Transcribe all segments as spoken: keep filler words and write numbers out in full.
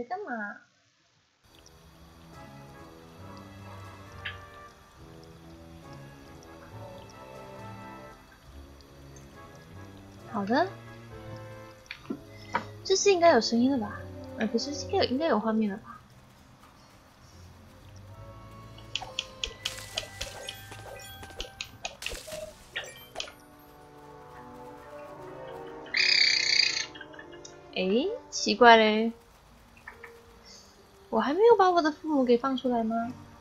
在干嘛？好的，这次应该有声音了吧？呃，不是，应该有应该有画面了吧？诶，奇怪嘞，我还没有把我的父母给放出来吗？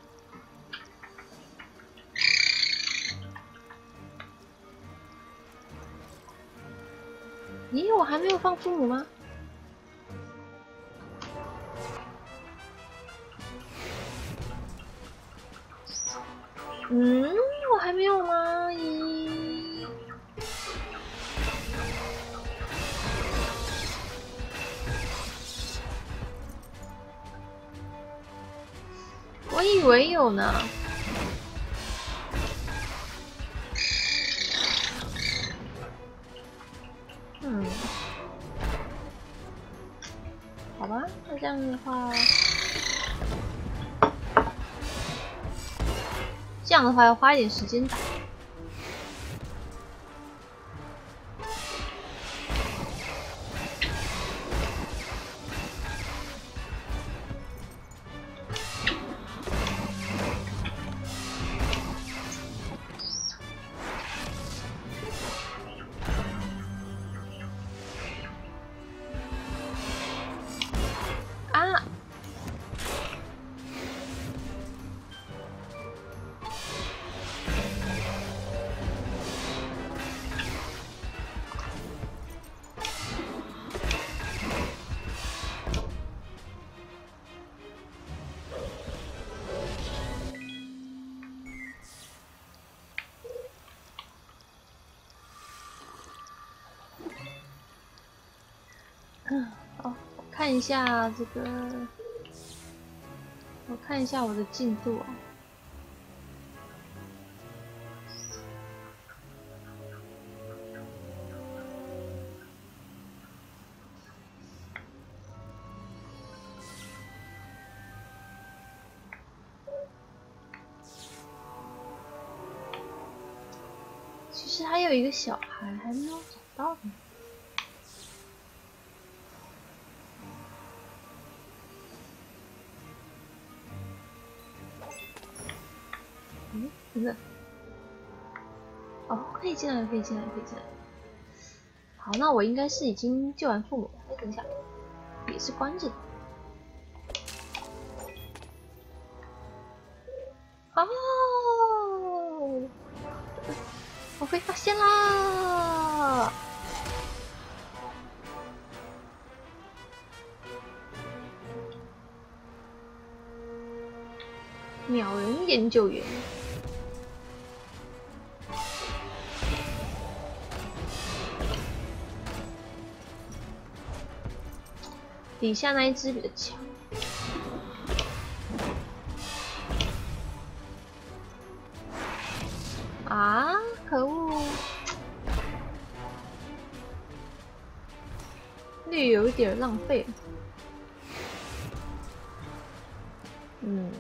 咦，我还没有放父母吗？嗯，我还没有吗？咦，我以为有呢。嗯，好吧，那这样的话，这样的话要花一点时间打。啊！嗯，好，我看一下这个，我看一下我的进度啊。其实还有一个小孩还没有找到呢。嗯，等等。哦，可以进来了，可以进来了，可以进来了。好，那我应该是已经救完父母了。哎，等一下，也是关着的。哦，我被发现啦！鸟人研究员。底下那一只比较强。啊！可恶，略有一点浪费。嗯。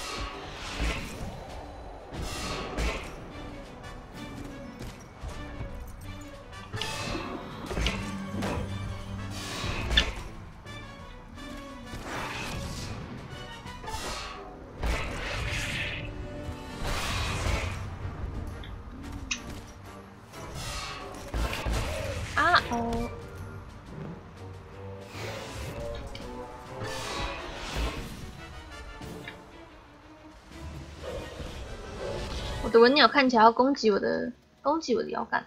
啊哦。我的文鸟看起来要攻击我的，攻击我的摇杆。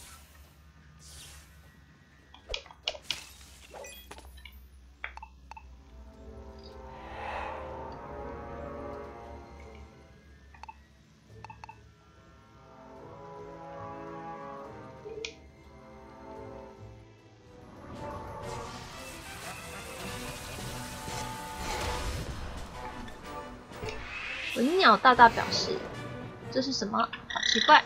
文鸟大大表示：“这是什么？好奇怪！”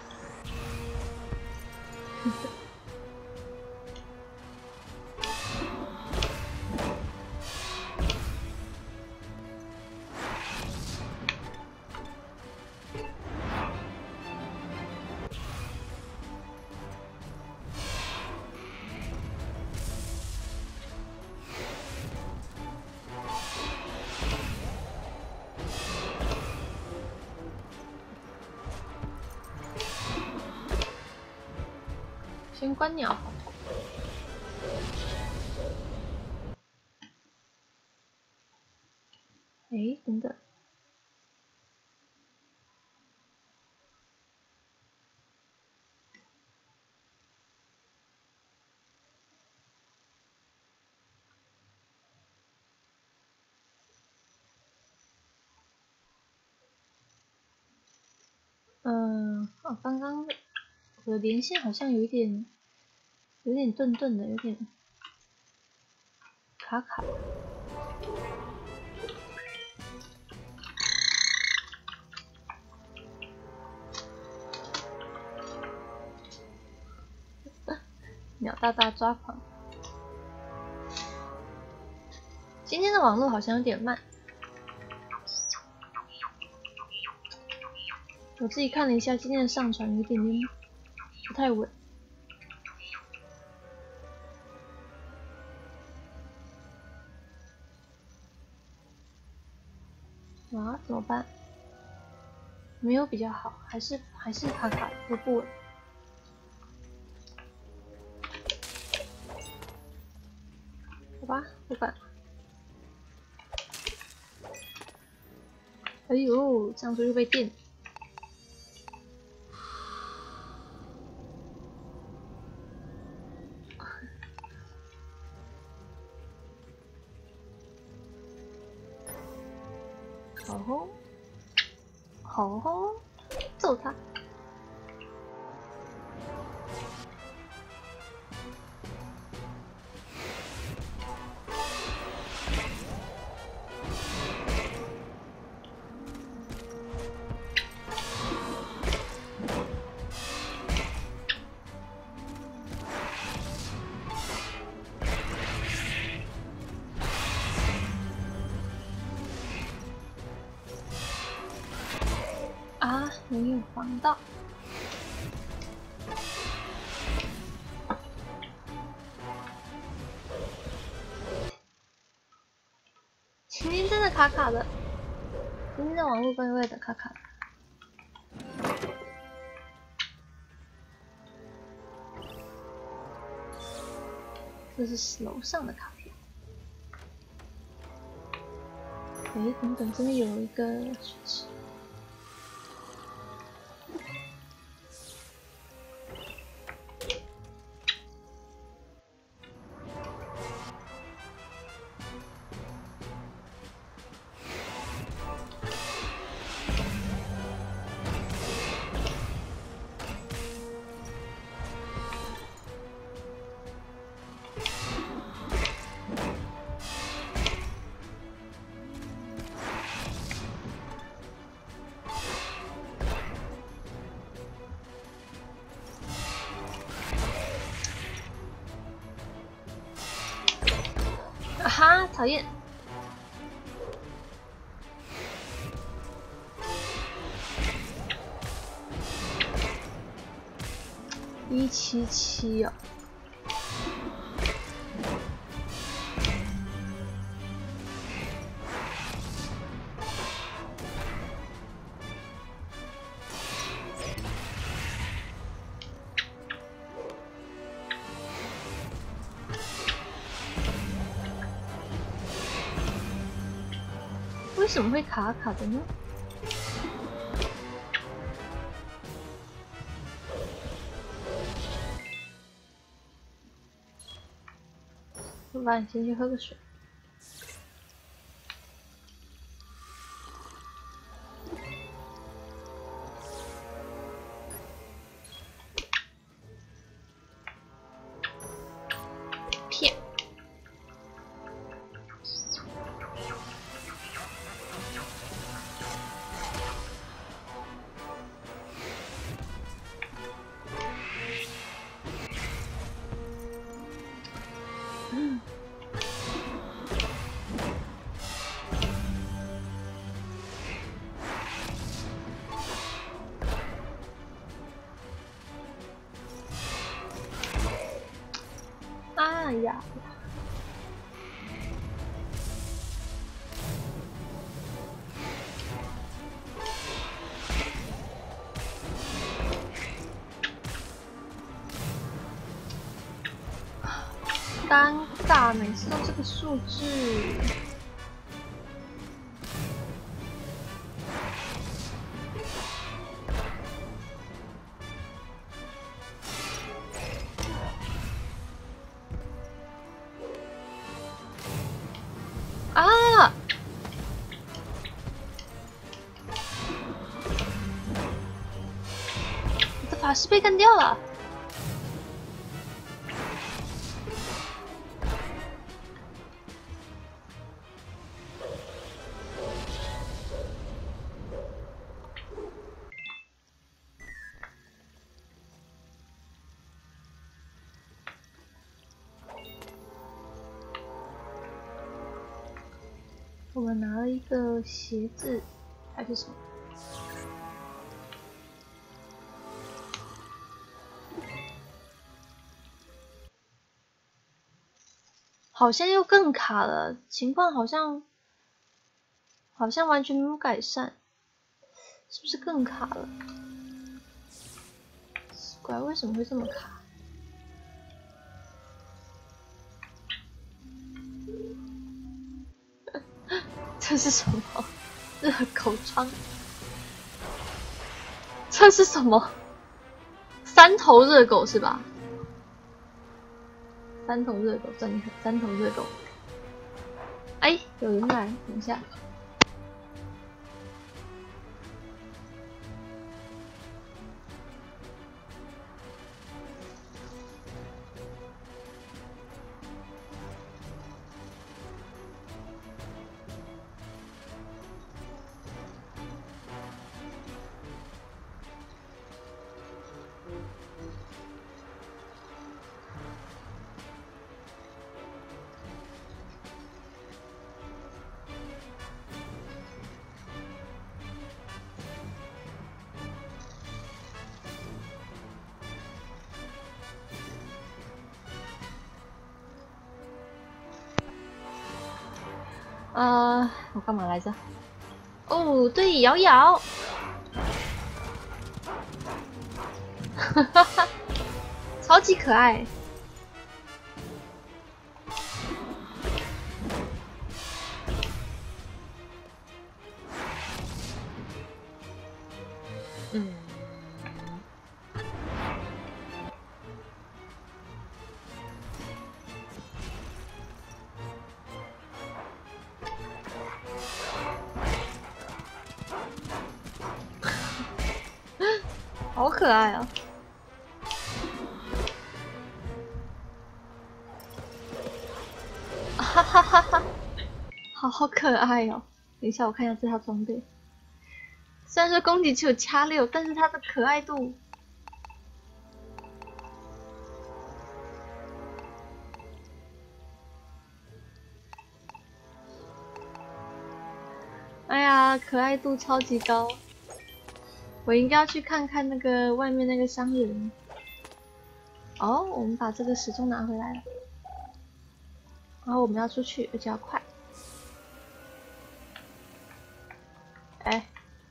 参观鸟。哎，等等。嗯，哦，刚刚我的连线好像有一点，有点顿顿的，有点卡卡。鸟大大抓狂。今天的网络好像有点慢，我自己看了一下，今天的上传有点点不太稳。啊，怎么办？没有比较好，还是还是卡卡的不稳。好吧，不管。哎呦，这样子又被电。好吼，好吼，揍他！啊，没有防到。今天真的卡卡的，今天的网络怪怪的，卡卡的。这是楼上的卡片。哎，等等，这边有一个水池。啊哈，讨厌！一七七啊！为什么会卡卡的呢？我把你先去喝个水。骗。嗯。哎呀！ 尴尬，每次都这个数字。啊！我的法师被干掉了。 我们拿了一个鞋子，还是什么？好像又更卡了，情况好像好像完全没有改善，是不是更卡了？奇怪，为什么会这么卡？这是什么？热狗窗？这是什么？三头热狗是吧？三头热狗，三三头热狗。哎，有人来，等一下。呃，我干嘛来着？哦，对，摇摇，哈哈哈，超级可爱。嗯。好可爱啊！哈哈哈哈，好好可爱哦！等一下，我看一下这套装备。虽然说攻击只有加六，但是它的可爱度，哎呀，可爱度超级高。我应该要去看看那个外面那个商人。哦，我们把这个时钟拿回来了。然后我们要出去，而且要快。哎。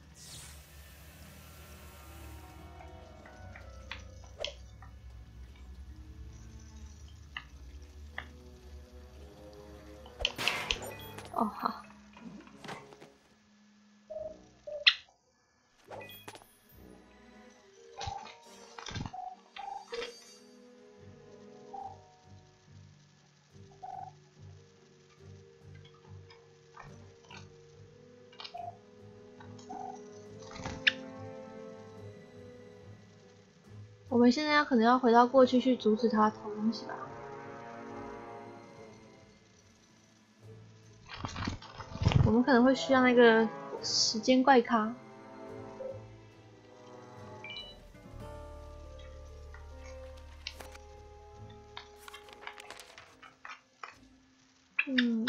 哦，好。我们现在可能要回到过去去阻止他偷东西吧。我们可能会需要那个时间怪咖。嗯。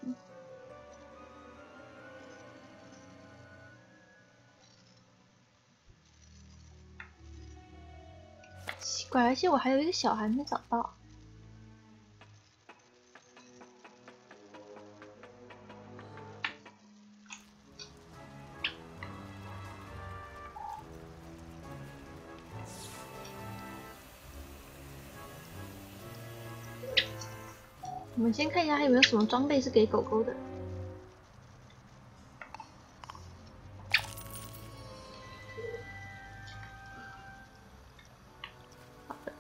奇怪，而且我还有一个小孩没找到。 我们先看一下还有没有什么装备是给狗狗的。好的。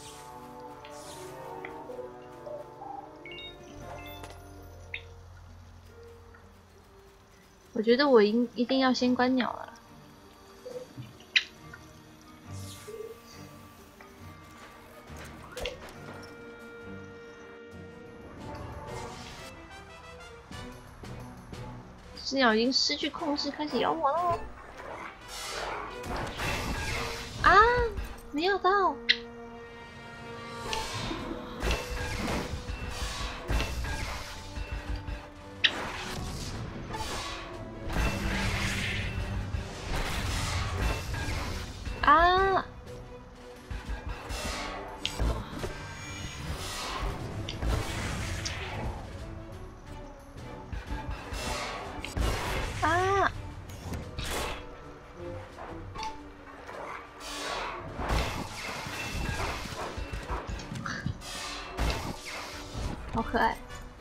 我觉得我应一定要先关鸟了。 只鸟已经失去控制，开始咬我了！啊，没有到！啊！啊！好可爱。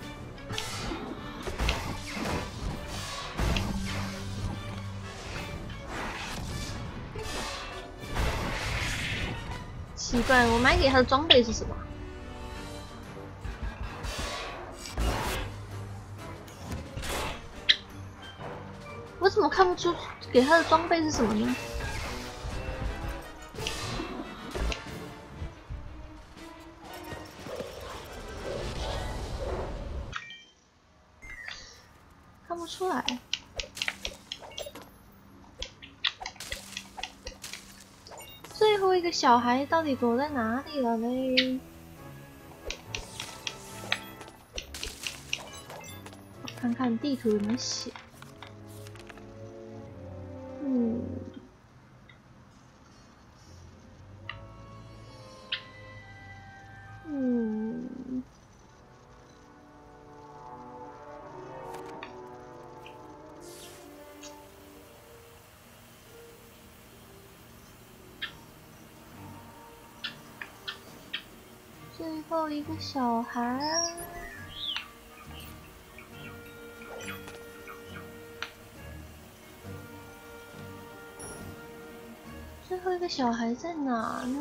奇怪，我买给他的装备是什么？我怎么看不出给他的装备是什么呢？看不出来。 最后一个小孩到底躲在哪里了嘞？我看看地图有没有写。嗯，嗯，最后一个小孩。 最后一个小孩在哪呢？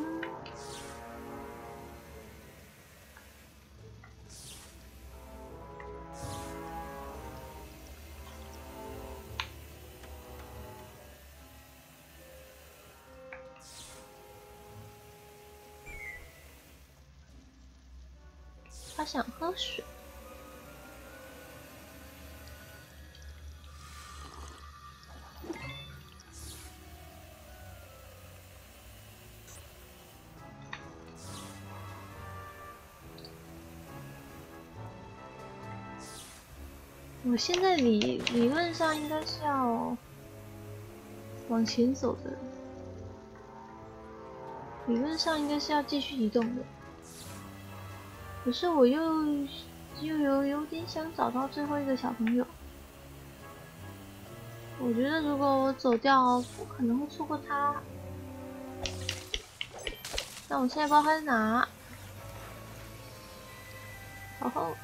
他想喝水。 我现在理理论上应该是要往前走的，理论上应该是要继续移动的。可是我又又有有点想找到最后一个小朋友。我觉得如果我走掉，我可能会错过他。但我现在不知道他在哪。然后。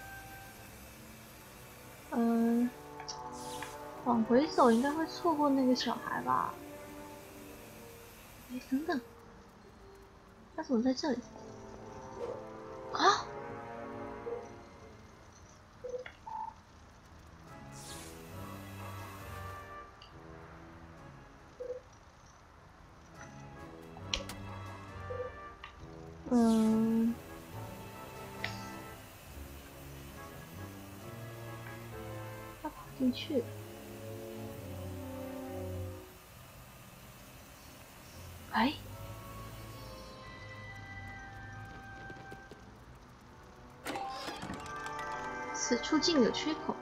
嗯、呃，往回走应该会错过那个小孩吧？哎，等等，他怎么在这里？啊！嗯。 进去，哎，此处竟有缺口。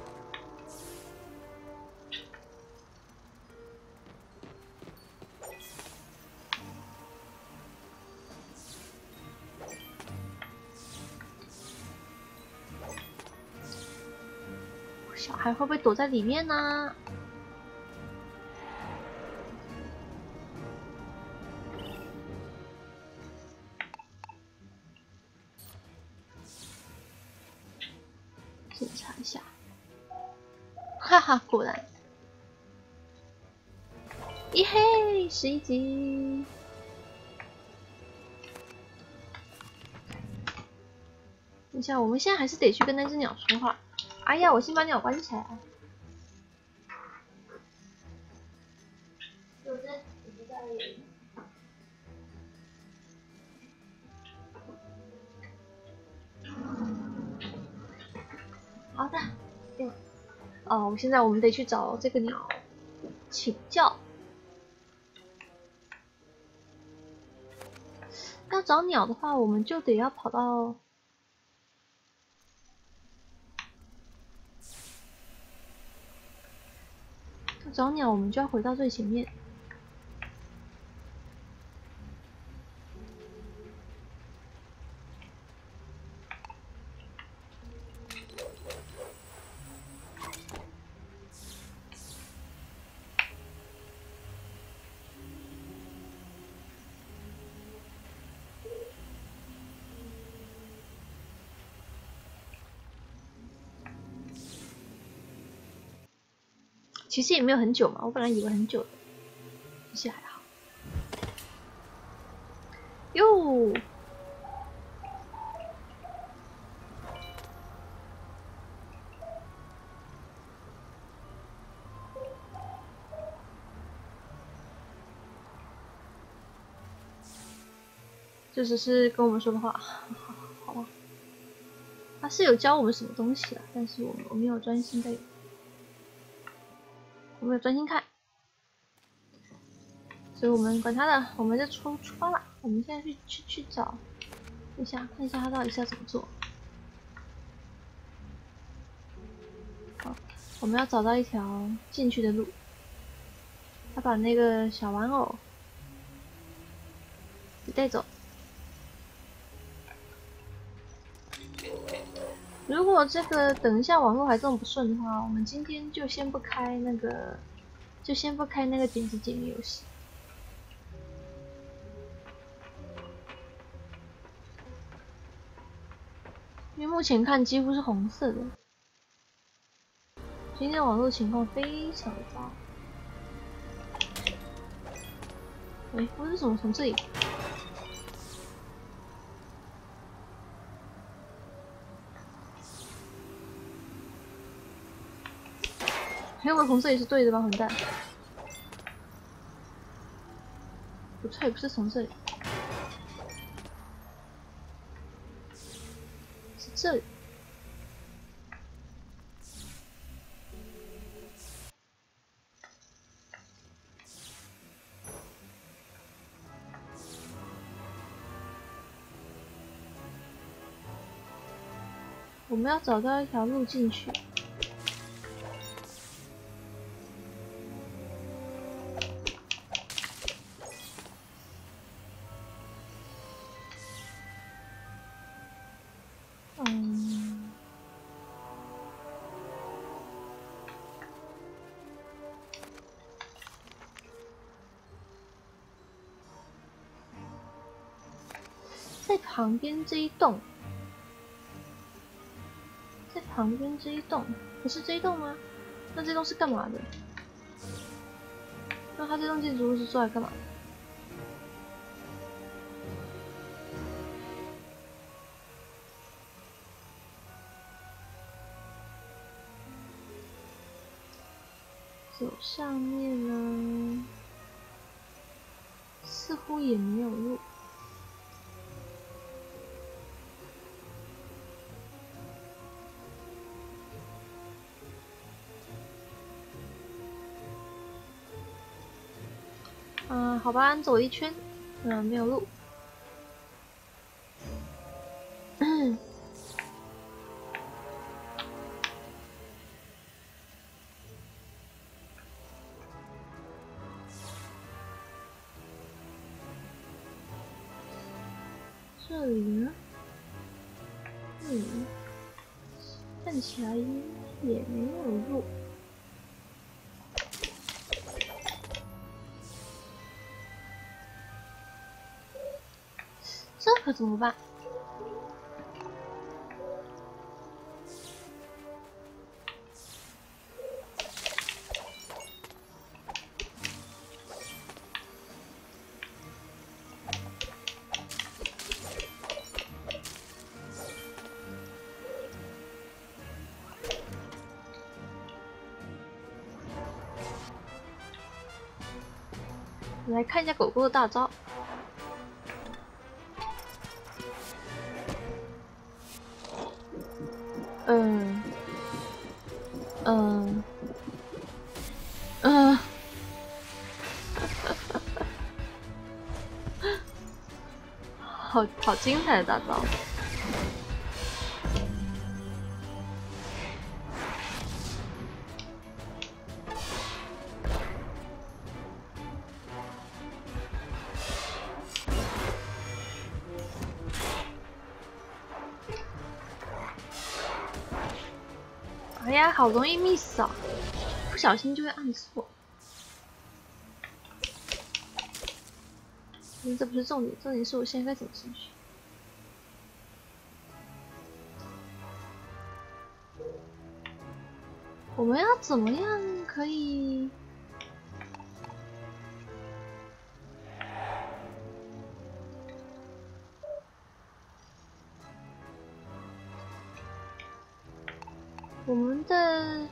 小孩会不会躲在里面呢？ 检查一下。哈哈，果然，咦嘿，十一级。等一下，我们现在还是得去跟那只鸟说话。哎呀，我先把鸟关起来。有这，有在。好的，对。哦，现在我们得去找这个鸟请教。要找鸟的话，我们就得要跑到。要找鸟，我们就要回到最前面。其实也没有很久嘛，我本来以为很久的，其实还好。哟，这只是跟我们说的话，好吧？他是有教我们什么东西啊，但是我我没有专心在，我没有专心看。所以我们管他的，我们就出出发了。我们现在去去去找一下，看一下他到底是要怎么做。好，我们要找到一条进去的路。他把那个小玩偶给带走。如果这个等一下网络还这么不顺的话，我们今天就先不开那个，就先不开那个点击解谜游戏。因为目前看几乎是红色的，今天的网络情况非常糟。哎，我是怎么从这里？哎，我从这里是对的吧，混蛋！不错，也不是从这里，是这里。我们要找到一条路进去。嗯，在旁边这一栋，在旁边这一栋，不是这一栋吗？那这栋是干嘛的？那它这栋建筑物是做来干嘛的？走上面呢，似乎也没有路。嗯，好吧，走一圈，嗯，没有路。这里呢？嗯，看起来也没有路。这可怎么办？ 来看一下狗狗的大招。嗯，嗯，嗯，好好精彩的大招！哎呀，好容易 miss 啊！不小心就会按错。嗯，这不是重点，重点是我现在该怎么进去。我们要怎么样可以？我们的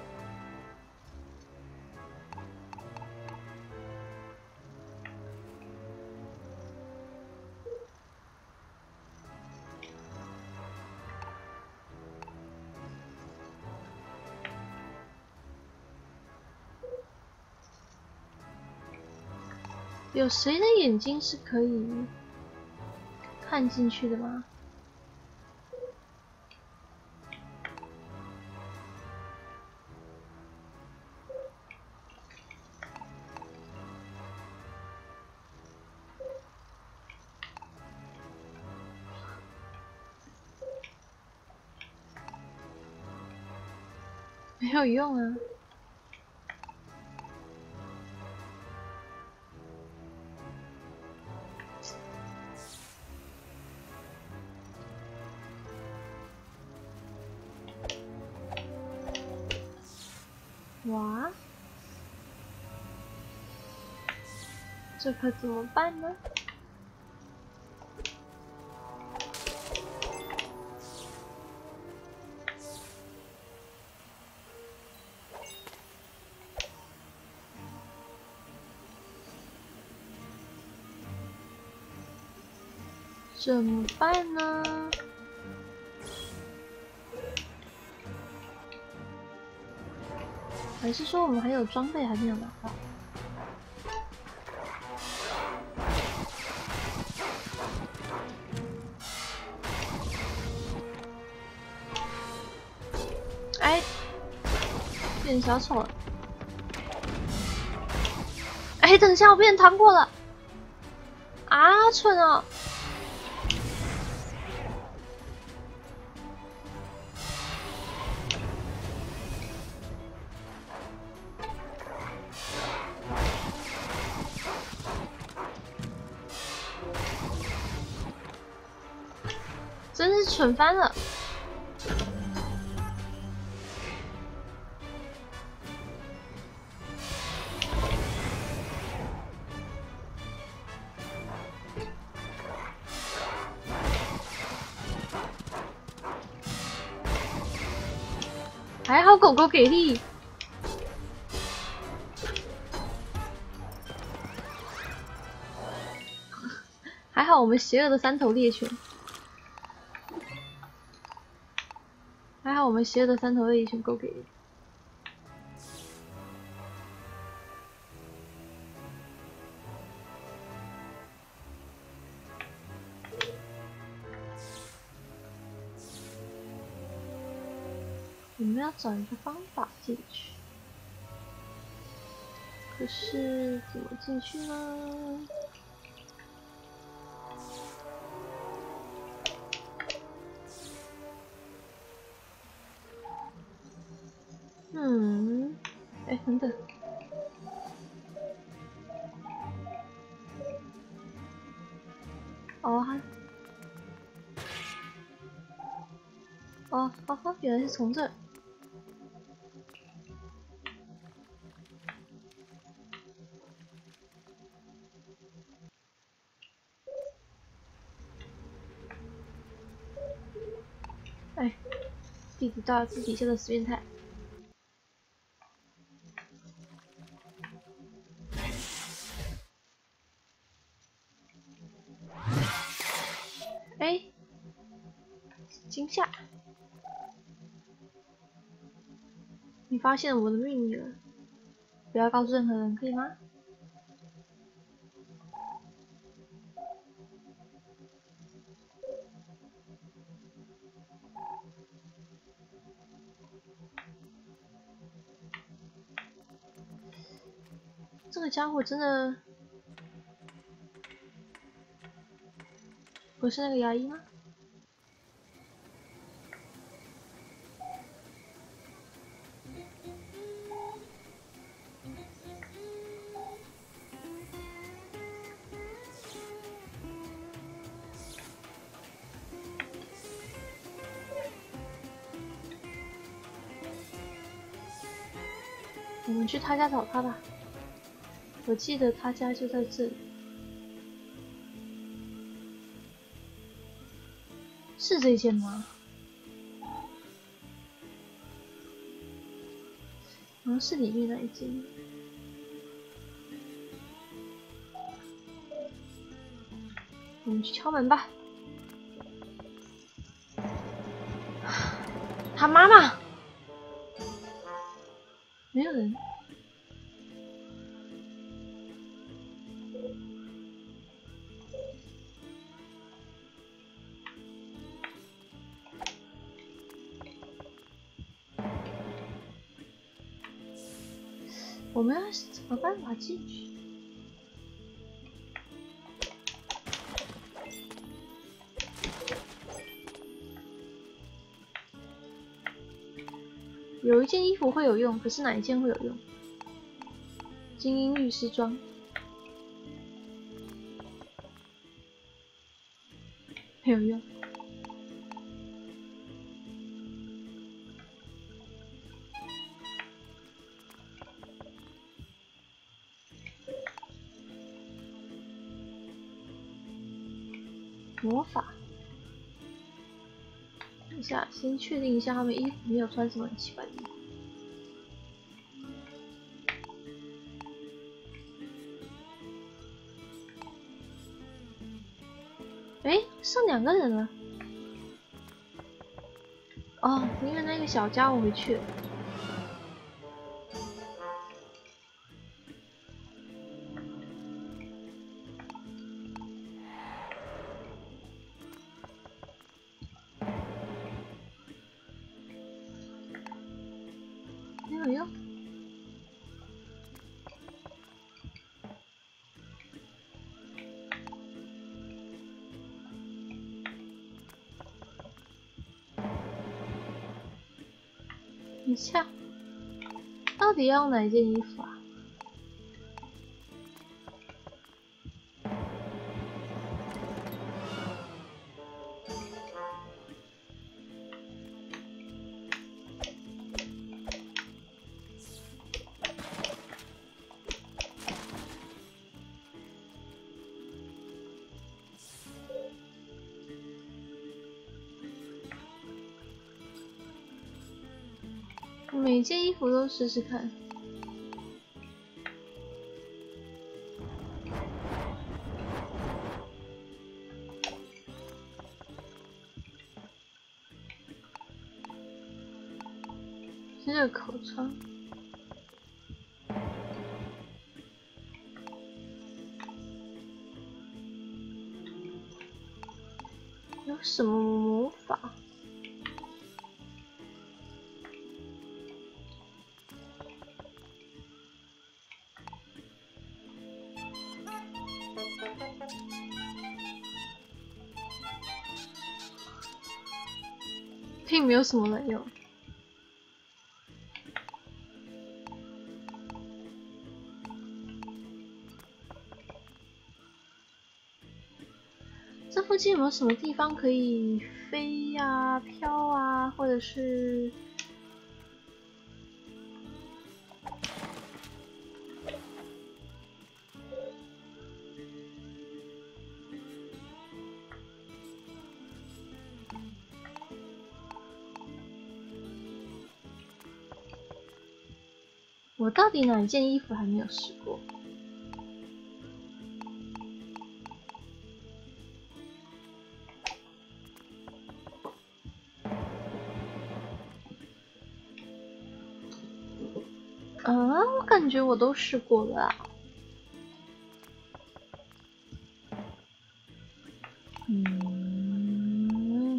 有谁的眼睛是可以看进去的吗？没有用啊！哇，这可怎么办呢？怎么办呢？还是说我们还有装备还没有拿到？哎，变小丑了！哎，等一下，我变糖果了！啊，蠢哦！真是蠢翻了！还好狗狗给力，还好我们邪恶的三头猎犬，还好我们邪恶的三头猎犬够给力。我们要找一个方法进去，可是怎么进去呢？嗯，哎，等等，哦哈，哦，好好，原来是从这儿。哎，弟弟到自底下的死变态。 惊吓！你发现我的秘密了，不要告诉任何人，可以吗？这个家伙真的不是那个牙医吗？我们去他家找他吧。我记得他家就在这里，是这间吗？好像是里面那一间。我们去敲门吧。他妈妈，没有人。我们要怎么办法进去？有一件衣服会有用，可是哪一件会有用？精英律师装没有用。魔法，等一下，先确定一下他们衣服没有穿什么很奇怪的衣服。哎，剩两个人了。哦，因为那个小家伙回去了。没有用。等一下，到底要哪一件衣服啊？每件衣服都试试看。这个口疮。有什么魔法？并没有什么能用。这附近有没有什么地方可以飞呀、飘啊，或者是？我到底哪一件衣服还没有试过？ 啊，我感觉我都试过了啊。嗯，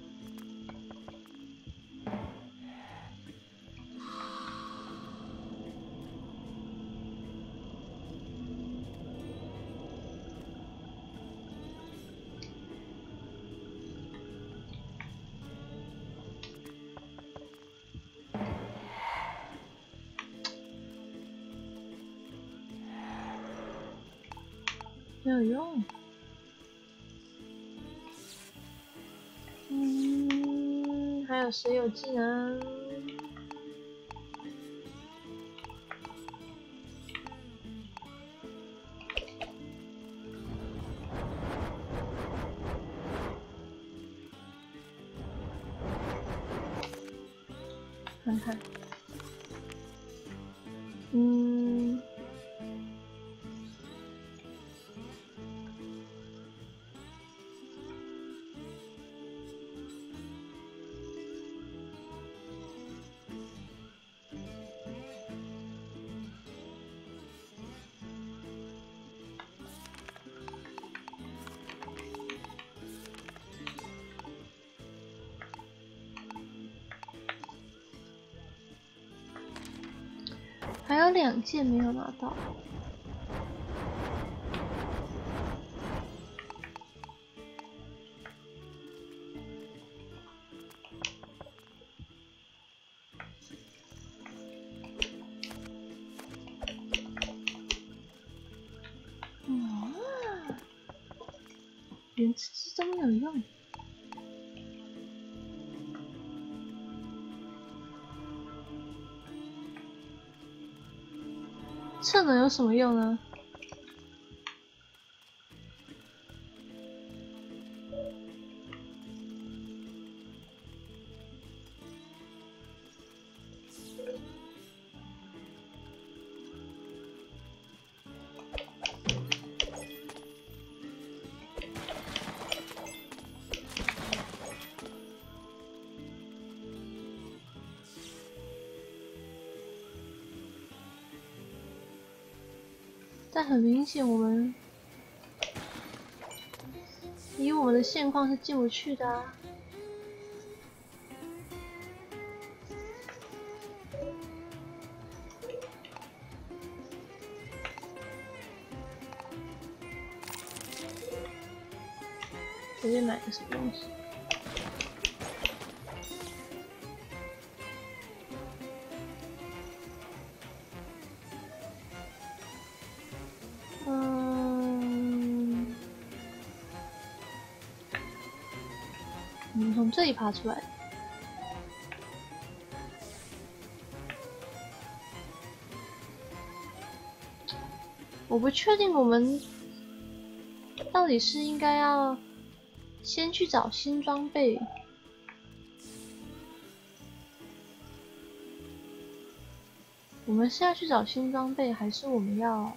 没有用。嗯，还有谁有技能？看看。嗯。还有两件没有拿到。哇，连吃鸡都没有用。测能有什么用呢？但很明显，我们以我们的现况是进不去的啊。随便买个什么东西。嗯，我们从这里爬出来。我不确定我们到底是应该要先去找新装备，我们是要去找新装备，还是我们要？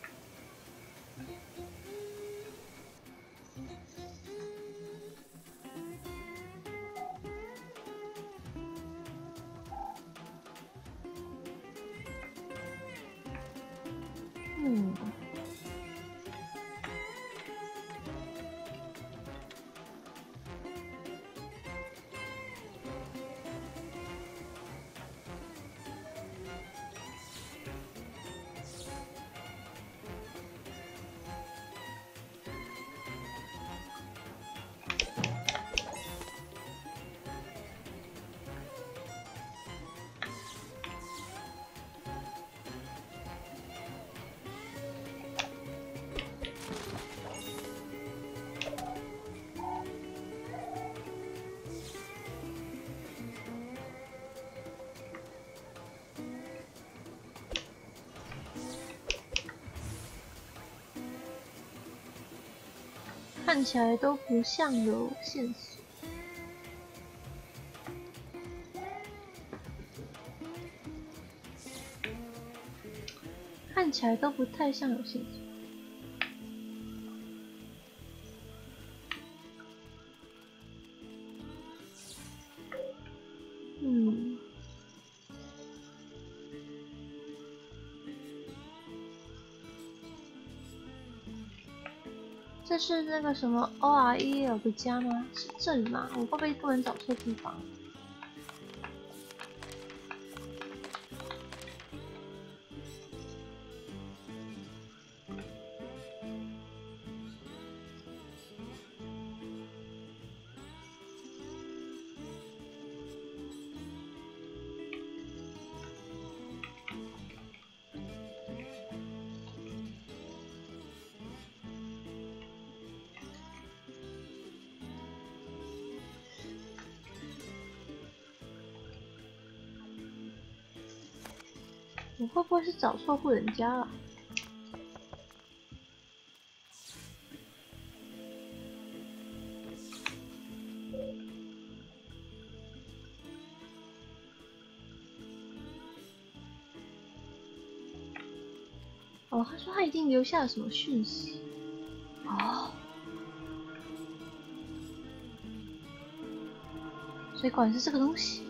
嗯。看起来都不像有线索，看起来都不太像有线索。嗯， 这是那个什么 O R E L 的家吗？是这里吗？我会不会不能找错地方？我会不会是找错户人家了？哦，他说他一定留下了什么讯息。哦，所以果然是这个东西。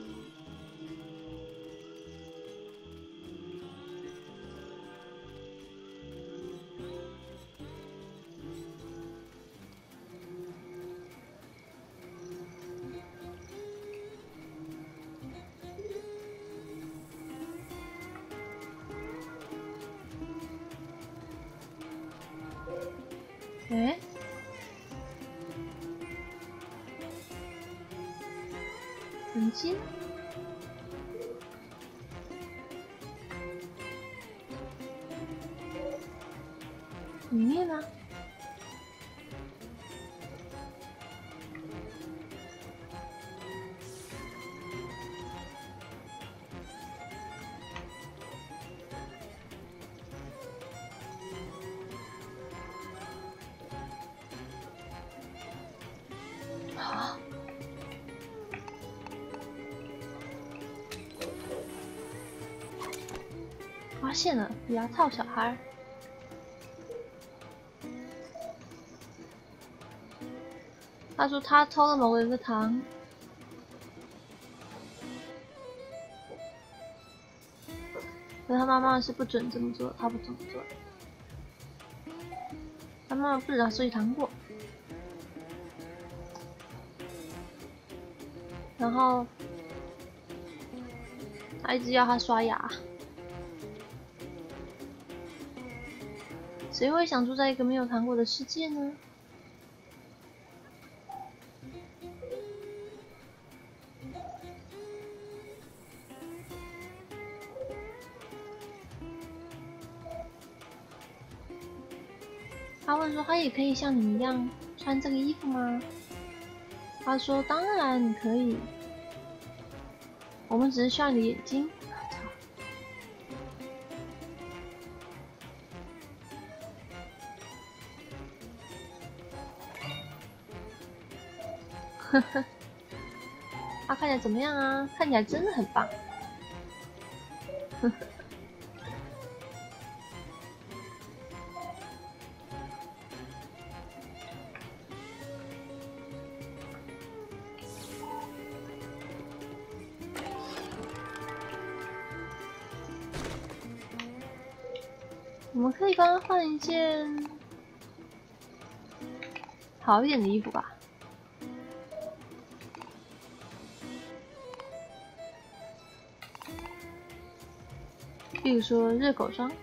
哎，痕迹里面呢？啊！发现了牙套小孩。他说他偷了某个人的糖。可他妈妈是不准这么做，他不这么做。他妈妈不准他收集糖果。然后他一直要他刷牙。谁会想住在一个没有糖果的世界呢？他问说他也可以像你一样穿这个衣服吗？他说当然你可以，我们只是需要你的眼睛。呵呵，他看起来怎么样啊？看起来真的很棒。呵呵。我们可以帮他换一件好一点的衣服吧。比如说热狗装。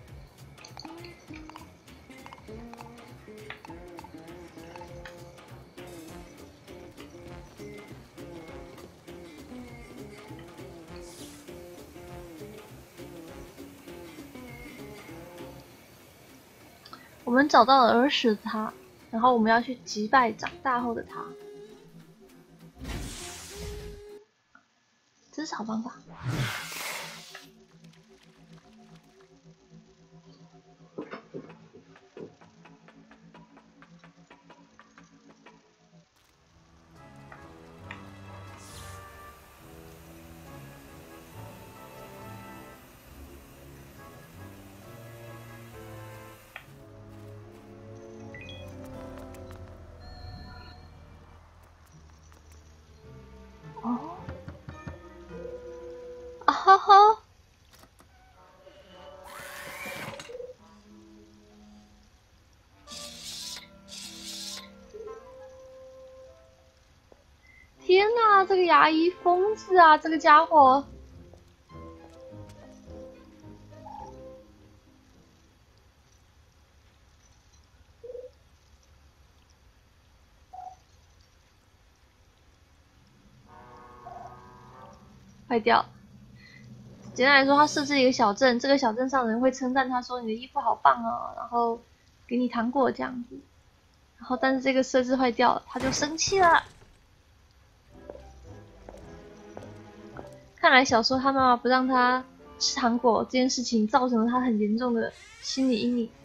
我们找到了儿时的他，然后我们要去击败长大后的他。这是好方法。哦，啊哈哈！ 啊，这个牙医疯子啊，这个家伙。坏掉。简单来说，他设置一个小镇，这个小镇上人会称赞他说你的衣服好棒哦，然后给你糖果这样子。然后但是这个设置坏掉了，他就生气了。看来小时候他妈妈不让他吃糖果这件事情，造成了他很严重的心理阴影。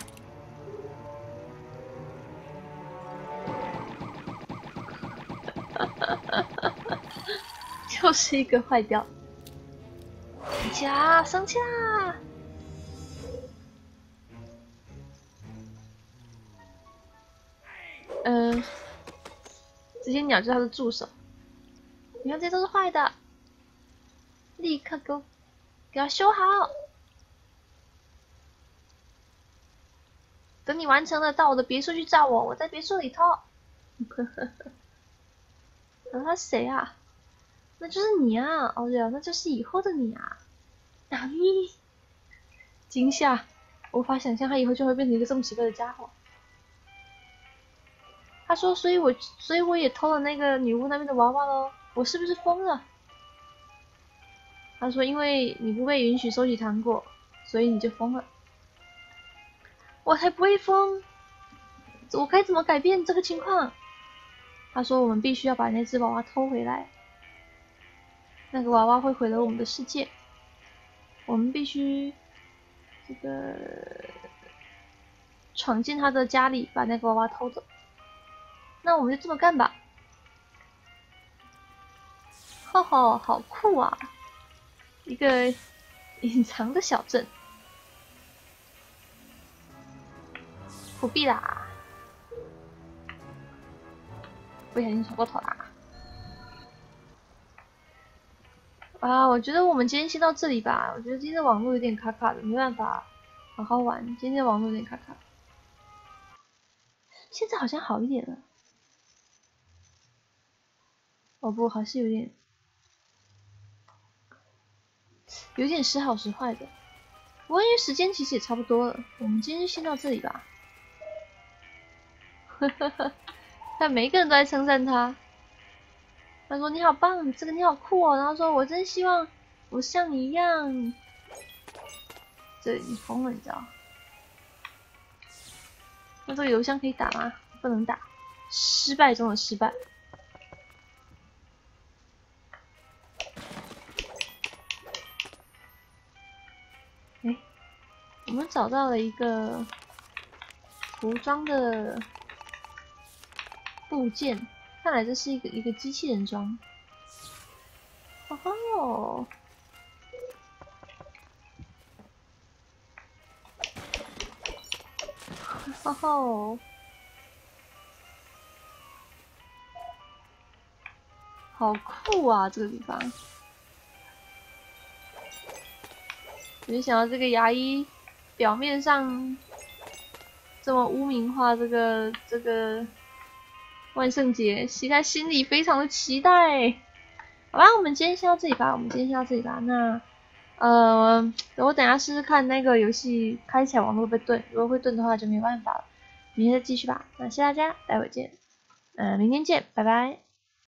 就是一个坏掉。生气啦！生气啦！嗯、呃，这些鸟就是他的助手。你看，这些都是坏的，立刻给我给它修好。等你完成了，到我的别墅去找我，我在别墅里头。呵呵呵。然后他谁啊？那就是你啊！哦对啊，那就是以后的你啊！啊你！惊吓，无法想象他以后就会变成一个这么奇怪的家伙。他说：“所以我所以我也偷了那个女巫那边的娃娃喽，我是不是疯了？”他说：“因为你不被允许收集糖果，所以你就疯了。”我才不会疯！我该怎么改变这个情况？他说：“我们必须要把那只娃娃偷回来，那个娃娃会毁了我们的世界。我们必须这个闯进他的家里，把那个娃娃偷走。那我们就这么干吧。”哈哈，好酷啊！一个隐藏的小镇。不必啦，不小心冲过头啦。啊，我觉得我们今天先到这里吧。我觉得今天的网络有点卡卡的，没办法好好玩。今天的网络有点卡卡。现在好像好一点了。哦不，还是有点，有点时好时坏的。不过因为时间其实也差不多了，我们今天就先到这里吧。呵呵呵，看每一个人都在称赞他。他说你好棒，这个你好酷哦。然后说我真希望我像你一样。这你疯了，你知道？那这个邮箱可以打吗？不能打，失败中的失败。哎，我们找到了一个服装的部件，看来这是一个一个机器人装。哦吼！哦吼！好酷啊，这个地方！没想到这个牙医表面上这么污名化这个这个万圣节，其实他心里非常的期待。好吧，我们今天先到这里吧，我们今天先到这里吧。那呃，我等下试试看那个游戏开起来网络会不会顿，如果会顿的话就没有办法了。明天再继续吧。那谢谢大家，待会见。呃，明天见，拜拜。